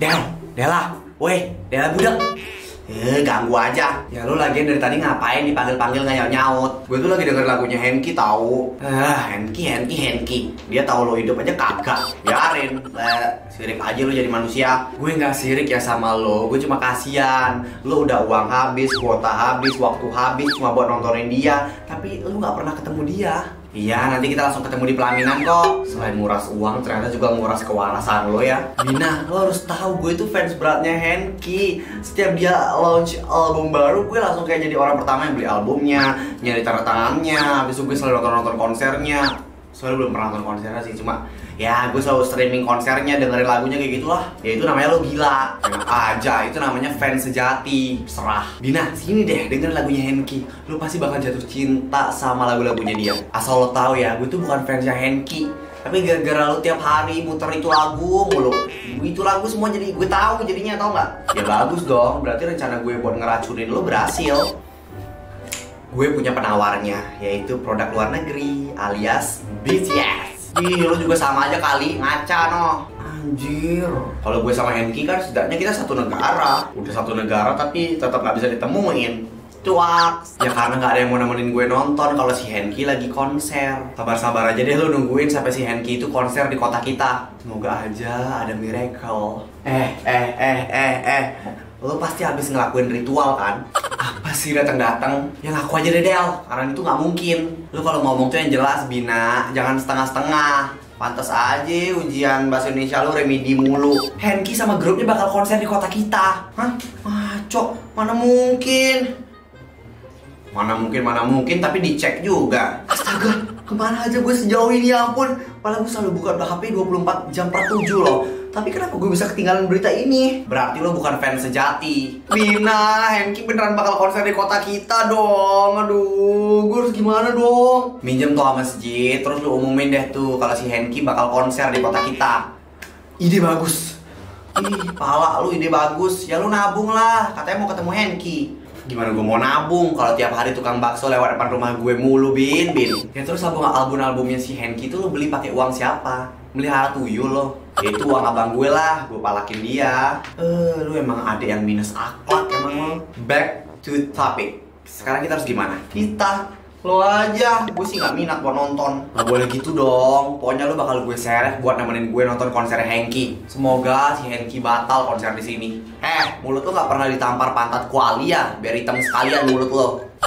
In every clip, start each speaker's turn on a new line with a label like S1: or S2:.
S1: Dela, weh, Dela budak. Ganggu aja. Ya lu lagi dari tadi ngapain dipanggil-panggil nggak nyaut-nyaut? Gue tuh lagi denger lagunya Henky tahu. Henky. Dia tahu lo hidup aja kagak. Biarin. Sirik aja lu jadi manusia. Gue nggak sirik ya sama lo. Gue cuma kasihan. Lo udah uang habis, kuota habis, waktu habis cuma buat nontonin dia. Tapi lu nggak pernah ketemu dia. Iya, nanti kita langsung ketemu di pelaminan kok. Selain nguras uang, ternyata juga nguras kewarasan lo ya. Bina, lo harus tahu gue itu fans beratnya Henky. Setiap dia launch album baru, gue langsung kayak jadi orang pertama yang beli albumnya, nyari tanda tangannya. Habis itu gue selalu nonton konsernya. Soalnya belum pernah nonton konsernya sih, cuma ya gue selalu streaming konsernya, dengerin lagunya kayak gitulah. Ya itu namanya lo gila. Enak aja, itu namanya fans sejati. Serah. Bina, sini deh dengerin lagunya Henky. Lo pasti bakal jatuh cinta sama lagu-lagunya dia. Asal lo tahu ya, gue tuh bukan fansnya Henky. Tapi gara-gara lo tiap hari muter itu lagu mulu, itu lagu semua jadi gue tahu jadinya, tau nggak? Ya bagus dong, berarti rencana gue buat ngeracunin lo berhasil. Gue punya penawarnya, yaitu produk luar negeri alias BTS. Ih, lo juga sama aja kali, ngaca no. Anjir, kalau gue sama Henky kan setidaknya kita satu negara. Udah satu negara tapi tetap nggak bisa ditemuin. Cuak. Ya karena nggak ada yang mau nemenin gue nonton kalau si Henky lagi konser. Sabar-sabar aja deh lo nungguin sampai si Henky itu konser di kota kita. Semoga aja ada miracle. Lo pasti habis ngelakuin ritual kan? Apa sih datang-datang? Ya ngaku aja deh Del, karena itu nggak mungkin. Lo kalau ngomong tuh yang jelas Bina, jangan setengah-setengah. Pantas aja ujian bahasa Indonesia lo remedi mulu. Henky sama grupnya bakal konser di kota kita. Hah? Maco, mana mungkin? Mana mungkin, tapi dicek juga. Astaga, kemana aja gue sejauh ini ya ampun. Padahal gue selalu buka HP 24 jam per 7 loh. Tapi kenapa gue bisa ketinggalan berita ini? Berarti lo bukan fans sejati. Bina, Henky beneran bakal konser di kota kita dong. Aduh, gue harus gimana dong? Minjem tuh masjid, terus lo umumin deh tuh kalau si Henky bakal konser di kota kita. Ide bagus. Ih, pala lu ide bagus. Ya lu nabung lah, katanya mau ketemu Henky. Gimana gue mau nabung kalau tiap hari tukang bakso lewat depan rumah gue mulu, Bin. Ya terus album-albumnya si Henky tuh lo beli pakai uang siapa? Melihara tuyul lo. Ya itu uang abang gue lah, gue palakin dia. Lu emang ada yang minus akhlak emang lo. Back to topic. Sekarang kita harus gimana? Lo aja, gue sih gak minat buat nonton. Gak boleh gitu dong. Pokoknya lo bakal gue seret buat nemenin gue nonton konser Henky. Semoga si Henky batal konser di sini. Mulut lo gak pernah ditampar pantat kuali ya? Biar hitam sekalian mulut lo.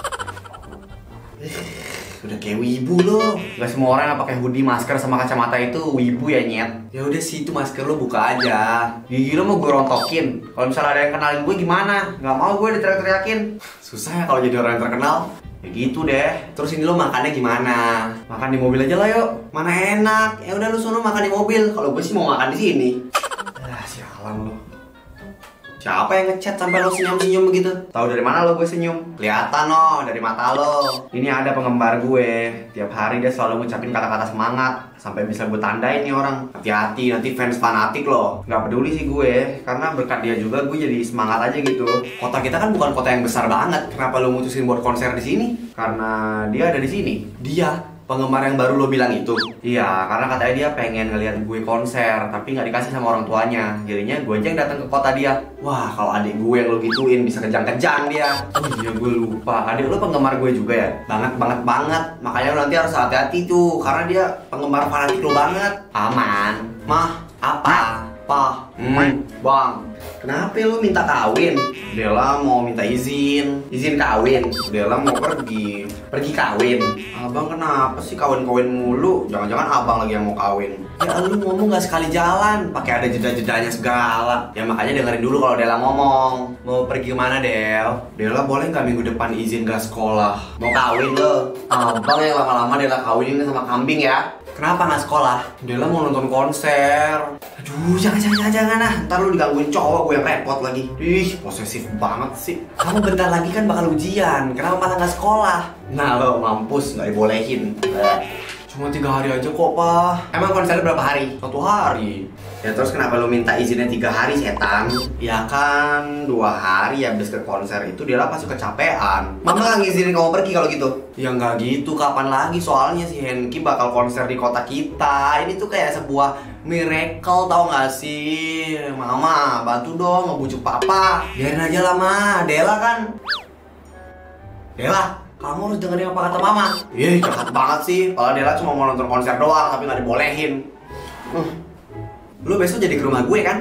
S1: Udah kayak wibu lo. Gak semua orang yang pakai hoodie, masker, sama kacamata itu wibu ya nyet. Ya udah sih, itu masker lo buka aja. Gigi lo mau gue rontokin. Kalau misalnya ada yang kenalin gue gimana? Gak mau gue diteriak-teriakin. Susah ya kalau jadi orang yang terkenal. Ya gitu deh. Terus ini lo makannya gimana? Makan di mobil aja lah yuk. Mana enak. Ya udah lu sono makan di mobil. Kalau gue sih mau makan di sini. Sialan lo. Siapa yang ngechat sampai lo senyum-senyum begitu? Tahu dari mana lo gue senyum? Kelihatan no, dari mata lo. Ini ada pengembar gue. Tiap hari dia selalu ngucapin kata-kata semangat. Sampai bisa gue tandain nih orang. Hati-hati, nanti fans fanatik lo. Gak peduli sih gue. Karena berkat dia juga gue jadi semangat aja gitu. Kota kita kan bukan kota yang besar banget. Kenapa lo mutusin buat konser di sini? Karena dia ada di sini. Dia penggemar yang baru lo bilang itu? Iya, karena katanya dia pengen ngeliat gue konser, tapi nggak dikasih sama orang tuanya. Jadinya gue aja yang datang ke kota dia. Wah, kalau adik gue yang lo gituin bisa kejang-kejang dia. Oh iya, gue lupa. Adik lo penggemar gue juga ya? Banget. Makanya lo nanti harus hati-hati tuh, karena dia penggemar fanatik lo banget. Aman. Mah, apa? Bang, kenapa lu minta kawin? Dela mau minta izin kawin. Dela mau pergi kawin. Abang kenapa sih kawin mulu? Jangan-jangan abang lagi yang mau kawin. Ya lu ngomong gak sekali jalan, pakai ada jeda-jedanya segala. Ya makanya dengerin dulu kalau Dela ngomong. Mau pergi kemana Del? Dela boleh nggak minggu depan izin gak sekolah? Mau kawin lo? Abang yang lama-lama Dela kawinin sama kambing ya. Kenapa nggak sekolah? Dela mau nonton konser. Aduh, jangan ah. Ntar lu digangguin cowok gue yang repot lagi. Ih, posesif banget sih. Kamu bentar lagi kan bakal ujian. Kenapa malah nggak sekolah? Nah lo mampus, nggak dibolehin. Cuma 3 hari aja kok, Pak. Emang konsernya berapa hari? 1 hari. Ya terus kenapa lu minta izinnya 3 hari, setan? Ya kan 2 hari habis ke konser itu dia pasti kecapean. Mama nggak ngizinin kamu pergi kalau gitu? Ya nggak gitu, kapan lagi? Soalnya si Henki bakal konser di kota kita. Ini tuh kayak sebuah miracle, tau gak sih? Mama, bantu dong ngebujuk papa. Biarin aja lah, Ma. Dela kan. Dela, kamu harus dengerin apa kata mama. Ih, jahat banget sih. Kalau Dela cuma mau nonton konser doang, tapi nggak dibolehin. Lu besok jadi ke rumah gue kan?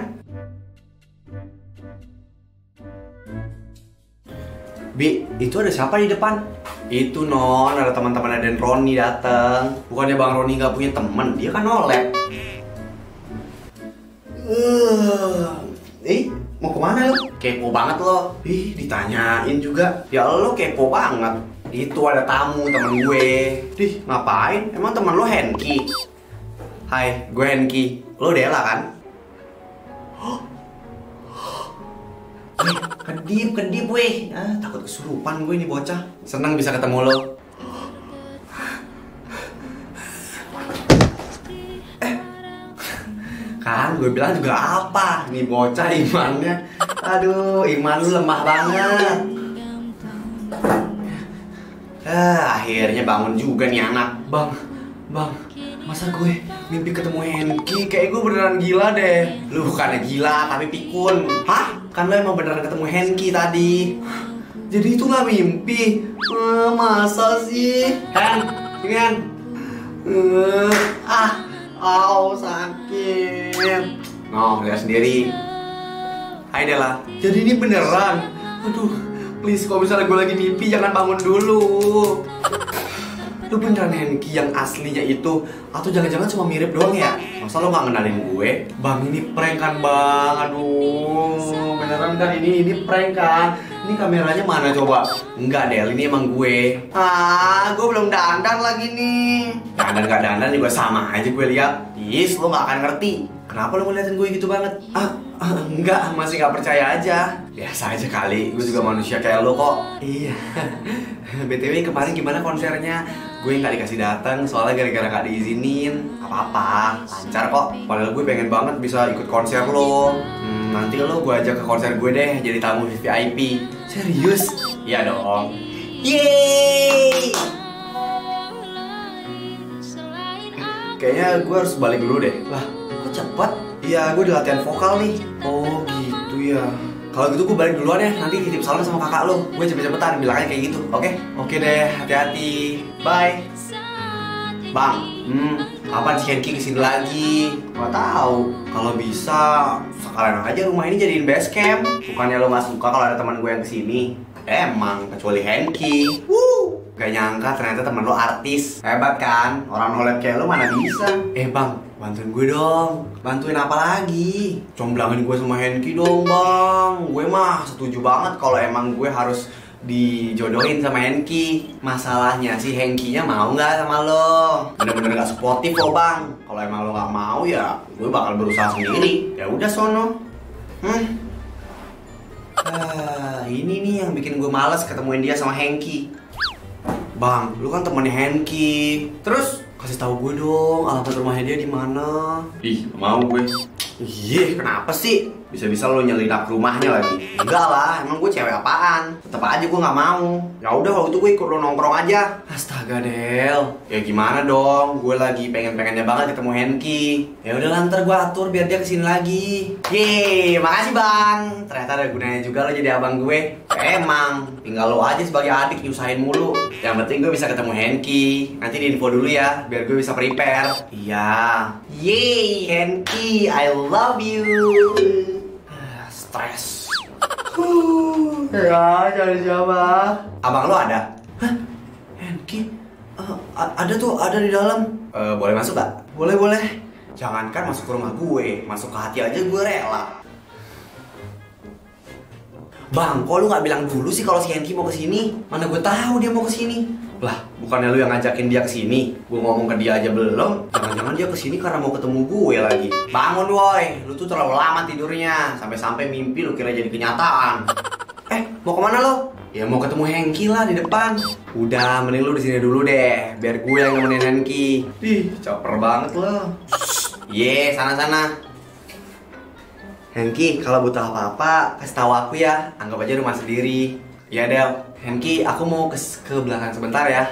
S1: Bi, itu ada siapa di depan? Itu Non, ada teman-teman dan Roni dateng. Bukannya Bang Roni nggak punya temen, dia kan nolep. Mau kemana lo? Kepo banget lo. Ih, ditanyain juga. Ya lo kepo banget. Itu ada tamu temen gue. Dih, ngapain? Emang temen lo Henki? Hai, gue Henki. Lo Dela kan? Kedip weh. Takut kesurupan gue nih bocah. Senang bisa ketemu lo. Kan gue bilang juga apa? Nih bocah imannya. Aduh, iman lu lemah banget. Akhirnya bangun juga nih anak. Bang, masa gue mimpi ketemu Henki? Kayak gue beneran gila deh. Lu bukannya gila, tapi pikun. Hah? Kan lo emang beneran ketemu Henki tadi. Jadi itu gak mimpi? Masa sih? Hen, sini Hen. Sakit. Noh, lihat sendiri. Hai Dela. Jadi ini beneran? Aduh, please kalau misalnya gue lagi mimpi jangan bangun dulu. Lu beneran Henki yang aslinya itu? Atau jangan-jangan cuma mirip doang ya? Masa lo gak ngenalin gue? Bang, ini prank kan bang? Aduh, beneran kan ini prank kan? Ini kameranya mana coba? Enggak Del, ini emang gue. Gue belum dandan lagi nih. Dandan gak dandan juga sama aja gue lihat. Yes, lo gak akan ngerti. Kenapa lo ngeliatin gue gitu banget? Enggak, masih gak percaya aja. Biasa aja kali, gue juga manusia kayak lo kok. Iya. BTW kemarin gimana konsernya? Gue gak dikasih datang soalnya gara-gara gak diizinin. Apa-apa, lancar kok. Padahal gue pengen banget bisa ikut konser lo. Nanti lo gue ajak ke konser gue deh jadi tamu VIP. Serius? Iya dong. Yeay! Kayaknya gue harus balik dulu deh. Lah, kok cepet? Iya, gue di latihan vokal nih. Oh gitu ya. Kalau gitu gue balik duluan ya. Nanti titip salam sama kakak lo. Gue cepet-cepetan bilangnya kayak gitu. Oke? Oke deh, hati-hati. Bye. Bang, kapan si Henki kesini lagi? Gak tahu. Kalau bisa, sekalian aja rumah ini jadiin base camp. Bukannya lo gak suka kalau ada teman gue yang kesini? Emang, kecuali Henki. Gak nyangka ternyata temen lo artis. Hebat kan? Orang nolep kayak lo mana bisa? Bang, bantuin gue dong. Bantuin apa lagi? Comblangin gue sama Henki dong bang. Gue mah setuju banget kalau emang gue harus dijodohin sama Henki. Masalahnya si Henkinya mau nggak sama lo? Bener-bener gak sportif lo bang. Kalau emang lo nggak mau ya gue bakal berusaha sendiri. Ya udah sono. Ini nih yang bikin gue males ketemuin dia sama Henki. Bang, lu kan temannya Henki. Terus kasih tahu gue dong alamat rumahnya dia di mana. Ih, mau gue. Ih, kenapa sih? Bisa-bisa lo nyelinap rumahnya lagi. Enggak lah, emang gue cewek apaan? Tetep aja gue nggak mau. Ya udah kalau itu gue ikut lo nongkrong aja. Astaga Del, ya gimana dong? Gue lagi pengen-pengennya banget ketemu Henki. Ya udah lantar gue atur biar dia kesini lagi. Yeay, makasih bang. Ternyata ada gunanya juga lo jadi abang gue. Emang, tinggal lo aja sebagai adik nyusahin mulu. Yang penting gue bisa ketemu Henki. Nanti di info dulu ya, biar gue bisa prepare. Iya. Yeay, Henki, I love you. Stres. Ya, cari siapa? Abang lo ada? Hah? Henki? Ada tuh, ada di dalam. Boleh masuk gak? Boleh. Jangankan masuk ke rumah gue, masuk ke hati aja gue rela. Bang, kok lu gak bilang dulu sih kalau si Henki mau kesini? Mana gue tahu dia mau kesini. Lah, bukannya lu yang ngajakin dia kesini? Gue ngomong ke dia aja belum. Jangan-jangan dia kesini karena mau ketemu gue lagi. Bangun woi, lu tuh terlalu lama tidurnya. Sampai-sampai mimpi lu kira jadi kenyataan. Mau kemana lo? Ya mau ketemu Hengki lah di depan. Udah, mending lu di sini dulu deh, biar gue yang nemenin Hengki. Ih, caper banget lo. Ye, sana-sana. Hengki, kalau butuh apa-apa, kasih tahu aku ya. Anggap aja rumah sendiri. Ya Del, Hengki, aku mau ke belakang sebentar ya.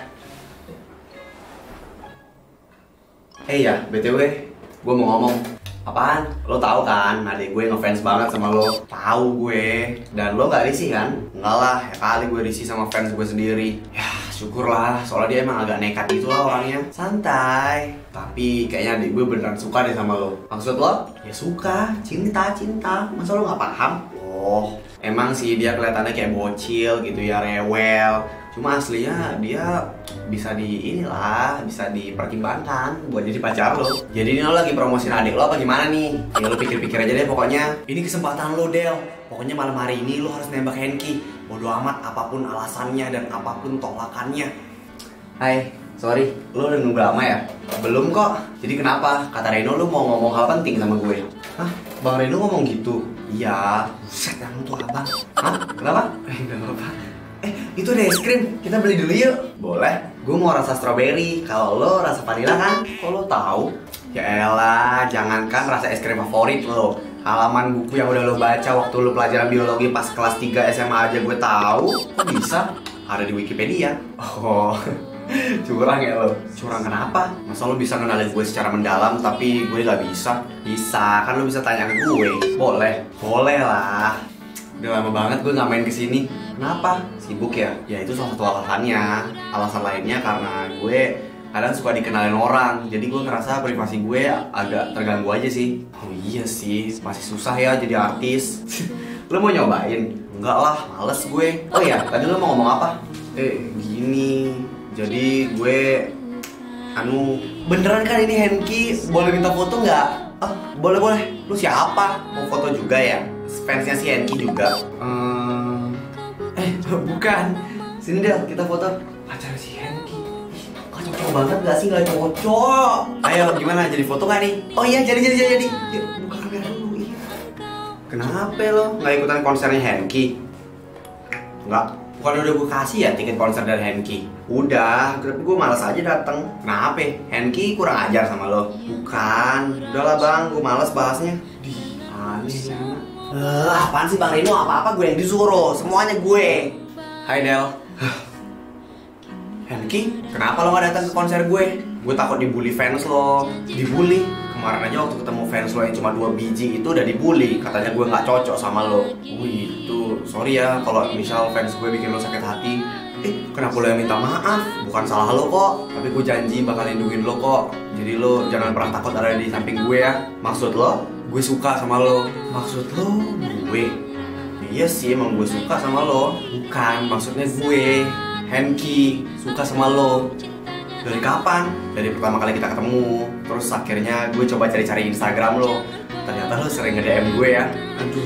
S1: Ya, BTW, gue mau ngomong. Apaan? Lo tahu kan, adik gue ngefans banget sama lo. Tahu gue. Dan lo gak risih kan? Enggak lah, ya kali gue risih sama fans gue sendiri. Ya, syukurlah, soalnya dia emang agak nekat gitu lah orangnya. Santai. Tapi kayaknya adik gue beneran suka deh sama lo. Maksud lo? Ya suka, cinta. Masa lo gak paham? Oh, emang sih dia kelihatannya kayak bocil gitu ya, rewel. Cuma aslinya dia bisa bisa dipertimbangkan buat jadi pacar lo. Jadi ini lo lagi promosiin adik lo apa gimana nih? Ya lo pikir-pikir aja deh pokoknya. Ini kesempatan lo Del. Pokoknya malam hari ini lo harus nembak Hengki. Bodo amat apapun alasannya dan apapun tolakannya. Hai, sorry, lo udah nunggu lama ya? Belum kok. Jadi kenapa? Kata Reno lo mau ngomong hal penting sama gue. Hah? Bang Reno ngomong gitu? Iya. Buset, yang tuh abang. Hah? Kenapa? Enggak apa-apa. Itu ada es krim, kita beli dulu yuk. Boleh. Gue mau rasa strawberry. Kalau lo rasa vanilla kan? Kok lo tahu? Ya elah, jangankan rasa es krim favorit lo. Halaman buku yang udah lo baca waktu lo pelajaran biologi pas kelas 3 SMA aja gue tahu. Kok bisa? Ada di Wikipedia. Oh, curang ya lo. Curang kenapa? Masa lo bisa kenalin gue secara mendalam tapi gue gak bisa? Bisa, kan lo bisa tanya ke gue. Boleh? Boleh lah. Udah lama banget gue gak main kesini. Kenapa? Sibuk ya? Ya itu salah satu alasannya. Alasan lainnya karena gue kadang suka dikenalin orang. Jadi gue ngerasa privasi gue agak terganggu aja sih. Oh iya sih, masih susah ya jadi artis. Lo mau nyobain? Enggak lah, males gue. Oh iya, tadi lo mau ngomong apa? Gini. Jadi gue beneran kan ini Hengki? Boleh minta foto nggak? Boleh. Lu siapa? Mau foto juga ya? Fansnya si Hengki juga? Bukan. Sini Del, kita foto. Pacar si Hengki. Gak cocok banget gak sih? Gak cocok. Ayo, gimana? Jadi foto gak nih? Oh iya, jadi. Yuk, buka kamera dulu. Iya. Kenapa lo? Gak ikutan konsernya Hengki? Enggak. Bukan udah gue kasih ya tiket konser dari Hengki? Udah, tapi gue malas aja dateng. Kenapa? Hengki kurang ajar sama lo? Bukan. Udahlah bang, gue malas bahasnya. Aneh. Apaan sih Bang Rino? Apa-apa gue yang disuruh. Semuanya gue. Hai Del. Hengki, kenapa lo gak datang ke konser gue? Gue takut dibully fans lo. Dibully? Kemarin aja waktu ketemu fans lo yang cuma 2 biji itu udah dibully. Katanya gue gak cocok sama lo. Itu sorry ya kalau misal fans gue bikin lo sakit hati. Kenapa lo yang minta maaf? Bukan salah lo kok. Tapi gue janji bakal lindungin lo kok. Jadi lo jangan pernah takut ada di samping gue ya. Maksud lo? Gue suka sama lo. Maksud lo? Gue? Iya sih emang gue suka sama lo. Bukan, maksudnya gue Hengki suka sama lo. Dari kapan? Dari pertama kali kita ketemu. Terus akhirnya gue coba cari-cari Instagram lo. Ternyata lo sering nge-DM gue ya. Aduh.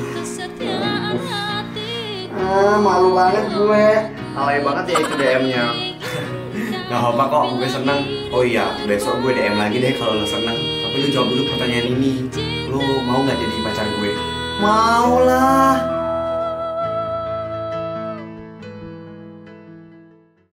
S1: Malu banget gue. Alay banget ya itu DM-nya. Gak apa kok, gue seneng. Oh iya, besok gue DM lagi deh kalau lo seneng. Tapi lo jawab dulu pertanyaan ini. Lo mau gak jadi pacar gue? Mau lah.